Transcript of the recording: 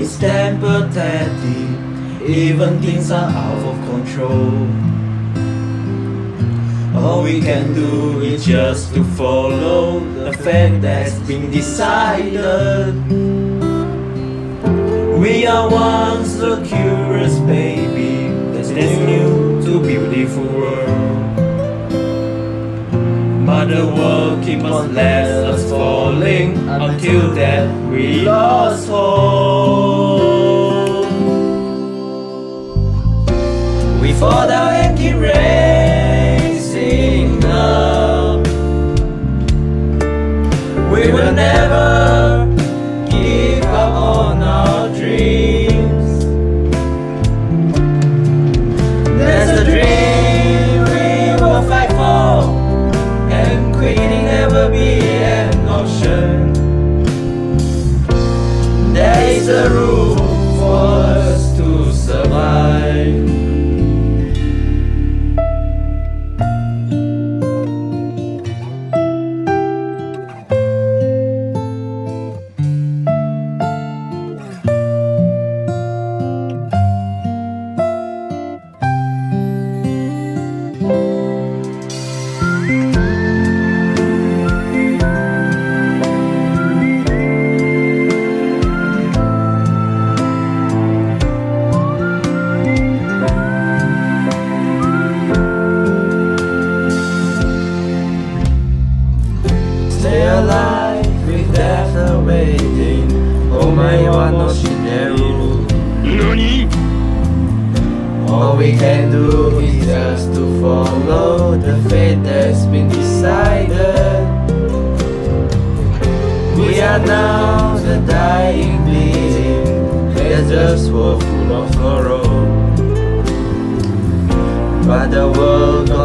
It's damn pathetic, even things are out of control. All we can do is just to follow the fate that's been decided. We are once the curious baby that's new to beautiful world. But the world keeps on letting us falling until that we lost hope. We fall down and keep raising up. We will never give up on our dreams. There's a dream we will fight for, and quitting never be an option. There is a room for us to survive. Stay alive with death awaiting. Omae wa no shineru. NANI?! All we can do is just to follow the fate that's been decided. We are now the dying bleeding deserts were full of sorrow. But the world